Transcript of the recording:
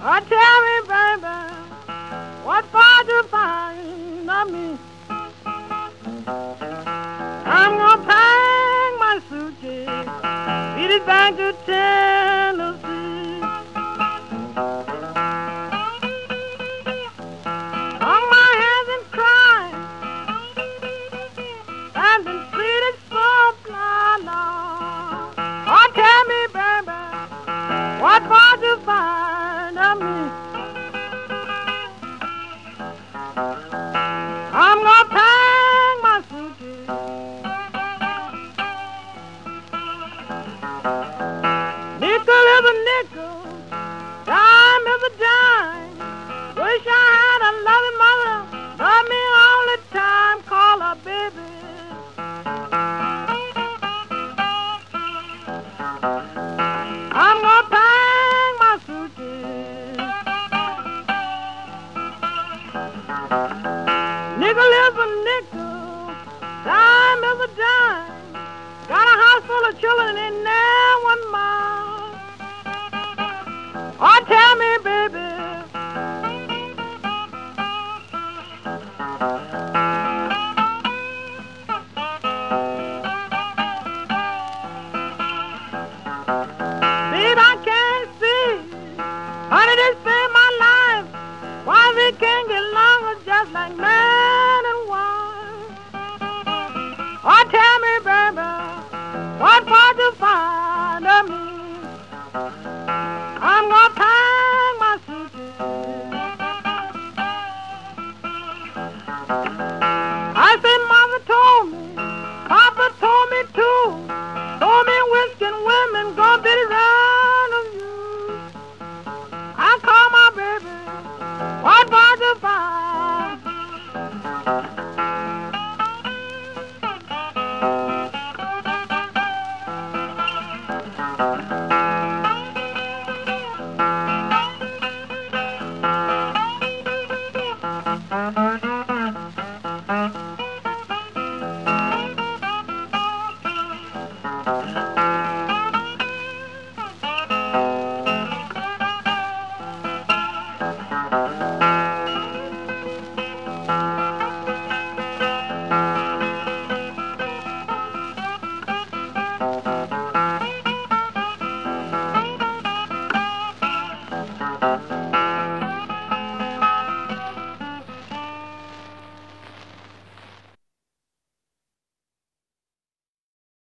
Oh, tell me, baby, what for you find of me? I'm gonna pack my suitcase, beat it back to Tennessee. On my hands and crying, I've been treated so blind. Oh, tell me, baby, what for you find of me? I'm gonna pack my suitcase, nickel is a nickel, dime is a dime. Wish I had a loving mother, love me all the time, call her baby. I'm gonna pack my suitcase, nickel is a nickel, dime is a dime. Got a house full of children and now one mile. Oh, tell me, baby, babe, I can't see. Honey, they saved my life. Why we can't get longer just like man and wife? Oh, tell me, baby, what for to find of me?